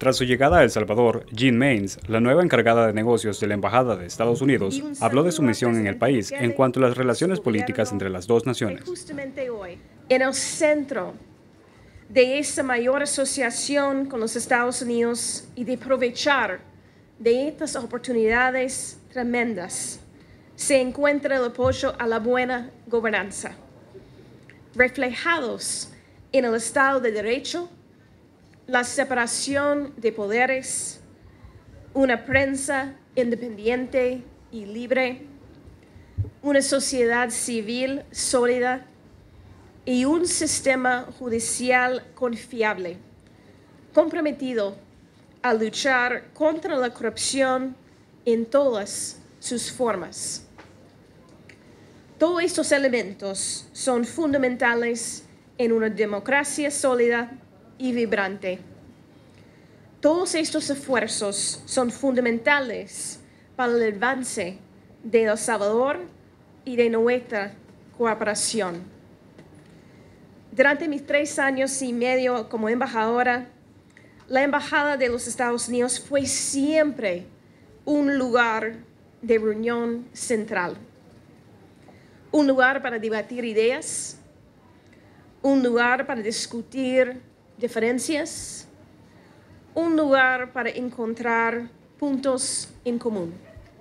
Tras su llegada a El Salvador, Jean Maines, la nueva encargada de negocios de la Embajada de Estados Unidos, habló de su misión en el país en cuanto a las relaciones políticas entre las dos naciones. Justamente hoy, en el centro de esta mayor asociación con los Estados Unidos y de aprovechar de estas oportunidades tremendas, se encuentra el apoyo a la buena gobernanza, reflejados en el Estado de Derecho, la separación de poderes, una prensa independiente y libre, una sociedad civil sólida y un sistema judicial confiable, comprometido a luchar contra la corrupción en todas sus formas. Todos estos elementos son fundamentales en una democracia sólida y vibrante. Todos estos esfuerzos son fundamentales para el avance de El Salvador y de nuestra cooperación. Durante mis 3 años y medio como embajadora, la Embajada de los Estados Unidos fue siempre un lugar de reunión central. Un lugar para debatir ideas, un lugar para discutir diferencias, un lugar para encontrar puntos en común.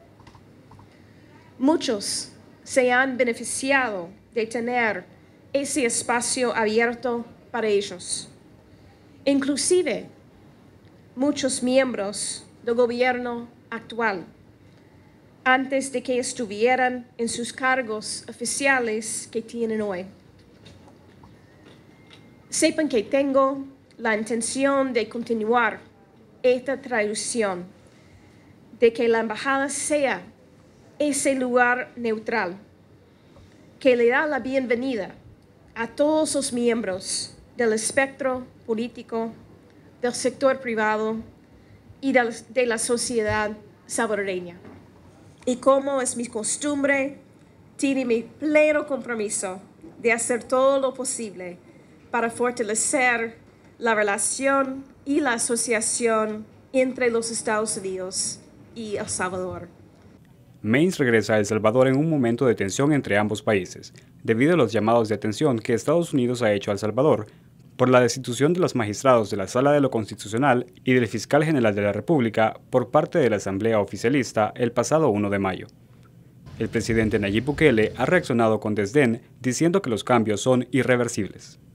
Muchos se han beneficiado de tener ese espacio abierto para ellos. Inclusive, muchos miembros del gobierno actual, antes de que estuvieran en sus cargos oficiales que tienen hoy. Sepan que tengo la intención de continuar esta tradición, de que la embajada sea ese lugar neutral, que le da la bienvenida a todos los miembros del espectro político, del sector privado y de la sociedad salvadoreña. Y como es mi costumbre, tiene mi pleno compromiso de hacer todo lo posible para fortalecer la relación y la asociación entre los Estados Unidos y El Salvador. Maines regresa a El Salvador en un momento de tensión entre ambos países, debido a los llamados de atención que Estados Unidos ha hecho a El Salvador por la destitución de los magistrados de la Sala de lo Constitucional y del Fiscal General de la República por parte de la Asamblea Oficialista el pasado 1 de mayo. El presidente Nayib Bukele ha reaccionado con desdén, diciendo que los cambios son irreversibles.